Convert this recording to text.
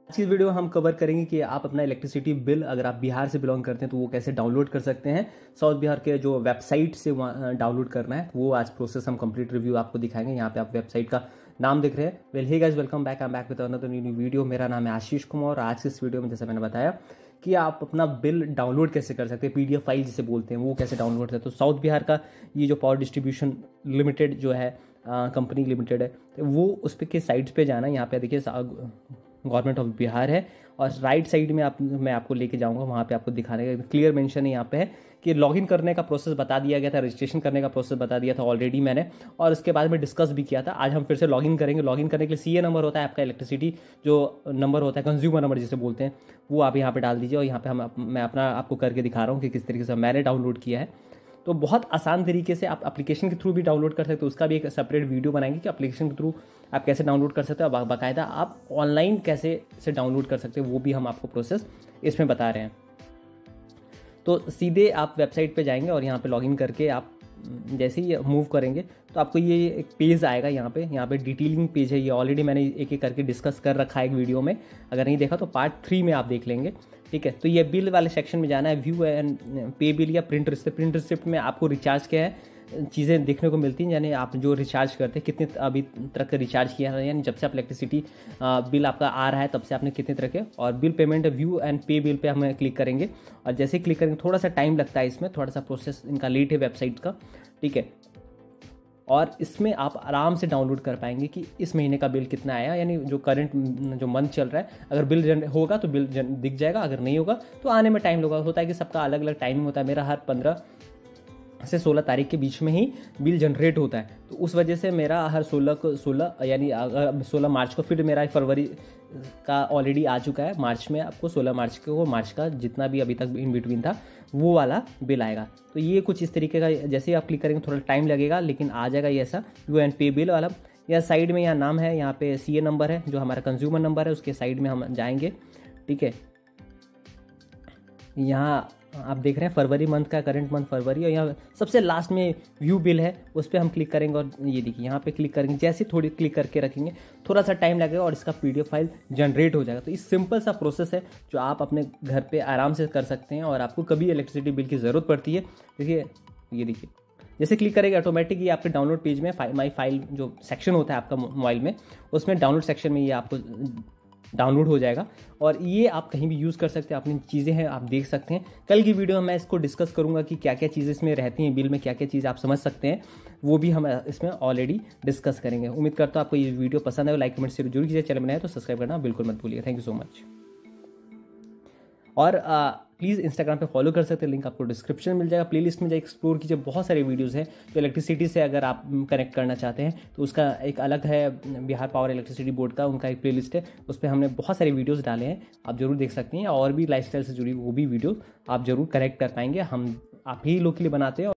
आज की वीडियो हम कवर करेंगे कि आप अपना इलेक्ट्रिसिटी बिल अगर आप बिहार से बिलोंग करते हैं तो वो कैसे डाउनलोड कर सकते हैं। साउथ बिहार के जो वेबसाइट से डाउनलोड करना है वो आज प्रोसेस हम कंप्लीट रिव्यू आपको दिखाएंगे। यहाँ पे आप वेबसाइट का नाम देख रहे हैं। Well hey guys, welcome back. I am back with another new video. मेरा नाम है आशीष कुमार और आज की इस वीडियो में जैसे मैंने बताया कि आप अपना बिल डाउनलोड कैसे कर सकते हैं, पीडीएफ फाइल जिसे बोलते हैं वो कैसे डाउनलोड करते हैं। तो साउथ बिहार का ये जो पावर डिस्ट्रीब्यूशन लिमिटेड जो है कंपनी लिमिटेड है, तो वो उस पर के साइट्स पे जाना है। यहाँ पे देखिए गवर्नमेंट ऑफ बिहार है और राइट साइड में मैं आपको लेके जाऊंगा, वहाँ पे आपको दिखाने का क्लियर मेंशन है यहाँ पे है कि लॉगिन करने का प्रोसेस बता दिया गया था, रजिस्ट्रेशन करने का प्रोसेस बता दिया था ऑलरेडी मैंने, और उसके बाद में डिस्कस भी किया था। आज हम फिर से लॉगिन करेंगे। लॉगिन करने के लिए सीए नंबर होता है आपका, इलेक्ट्रिसिटी जो नंबर होता है, कंज्यूमर नंबर जिसे बोलते हैं, वो आप यहाँ पे डाल दीजिए। और यहाँ पे मैं अपना आपको करके दिखा रहा हूँ कि किस तरीके से मैंने डाउनलोड किया है। तो बहुत आसान तरीके से आप एप्लीकेशन के थ्रू भी डाउनलोड कर सकते हो। उसका भी एक सेपरेट वीडियो बनाएंगे कि एप्लीकेशन के थ्रू आप कैसे डाउनलोड कर सकते हो, बाकायदा आप ऑनलाइन कैसे से डाउनलोड कर सकते हो, वो भी हम आपको प्रोसेस इसमें बता रहे हैं। तो सीधे आप वेबसाइट पे जाएंगे और यहाँ पे लॉगिन करके आप जैसे ही मूव करेंगे तो आपको ये एक पेज आएगा। यहाँ पे डिटेलिंग पेज है। ये ऑलरेडी मैंने एक एक करके डिस्कस कर रखा है एक वीडियो में, अगर नहीं देखा तो पार्ट 3 में आप देख लेंगे। ठीक है, तो ये बिल वाले सेक्शन में जाना है। व्यू एंड पे बिल या प्रिंट रिसिप्ट। प्रिंट रिसिप्ट में आपको रिचार्ज क्या है चीज़ें देखने को मिलती हैं, यानी आप जो रिचार्ज करते हैं कितने अभी तक रिचार्ज किया है, यानी जब से आप इलेक्ट्रिसिटी बिल आपका आ रहा है तब से आपने कितने तरह के। और bill payment view and pay bill पे हम क्लिक करेंगे और जैसे ही क्लिक करेंगे थोड़ा सा टाइम लगता है इसमें, थोड़ा सा प्रोसेस इनका लेट है वेबसाइट का। ठीक है, और इसमें आप आराम से डाउनलोड कर पाएंगे कि इस महीने का बिल कितना आया, यानी जो करंट जो मंथ चल रहा है। अगर बिल होगा तो बिल दिख जाएगा, अगर नहीं होगा तो आने में टाइम लगा। होता है कि सबका अलग अलग टाइमिंग होता है। मेरा हर 15 से 16 तारीख के बीच में ही बिल जनरेट होता है, तो उस वजह से मेरा हर 16 यानी 16 मार्च को, फिर मेरा फरवरी का ऑलरेडी आ चुका है। मार्च में आपको 16 मार्च को मार्च का जितना भी अभी तक इन बिटवीन था वो वाला बिल आएगा। तो ये कुछ इस तरीके का, जैसे ही आप क्लिक करेंगे थोड़ा टाइम लगेगा लेकिन आ जाएगा ये ऐसा व्यू एंड पे बिल वाला। या साइड में यहाँ नाम है, यहाँ पे सीए नंबर है जो हमारा कंज्यूमर नंबर है, उसके साइड में हम जाएंगे। ठीक है, यहाँ आप देख रहे हैं फरवरी मंथ का, करंट मंथ फरवरी, और यहाँ सबसे लास्ट में व्यू बिल है, उस पर हम क्लिक करेंगे और ये देखिए यहाँ पे क्लिक करेंगे। जैसे थोड़ी क्लिक करके रखेंगे थोड़ा सा टाइम लगेगा और इसका पीडीएफ फाइल जनरेट हो जाएगा। तो इस सिंपल सा प्रोसेस है जो आप अपने घर पे आराम से कर सकते हैं। और आपको कभी इलेक्ट्रिसिटी बिल की ज़रूरत पड़ती है, देखिए ये देखिए जैसे क्लिक करेंगे ऑटोमेटिक ये आपके डाउनलोड पेज में माई फाइल जो सेक्शन होता है आपका मोबाइल में, उसमें डाउनलोड सेक्शन में ये आपको डाउनलोड हो जाएगा और ये आप कहीं भी यूज़ कर सकते हैं। अपनी चीज़ें हैं आप देख सकते हैं। कल की वीडियो में मैं इसको डिस्कस करूंगा कि क्या क्या चीज़ें इसमें रहती हैं, बिल में क्या क्या चीज़ आप समझ सकते हैं, वो भी हम इसमें ऑलरेडी डिस्कस करेंगे। उम्मीद करता हूँ आपको ये वीडियो पसंद है। लाइक कमेंट शेयर जरूर कीजिए। चैनल बनाए तो सब्सक्राइब करना बिल्कुल मत भूलिए। Thank you so much. और प्लीज़ इंस्टाग्राम पे फॉलो कर सकते हैं, लिंक आपको डिस्क्रिप्शन में मिल जाएगा। प्लेलिस्ट में जाए एक्सप्लोर कीजिए, बहुत सारे वीडियोज़ हैं जो इलेक्ट्रिसिटी से अगर आप कनेक्ट करना चाहते हैं तो उसका एक अलग है, बिहार पावर इलेक्ट्रिसिटी बोर्ड का उनका एक प्लेलिस्ट है, उस पर हमने बहुत सारे वीडियोज़ डाले हैं, आप जरूर देख सकते हैं। और भी लाइफस्टाइल से जुड़ी वो भी वीडियो आप जरूर कनेक्ट कर पाएंगे। हम आप ही लोग के लिए बनाते हैं।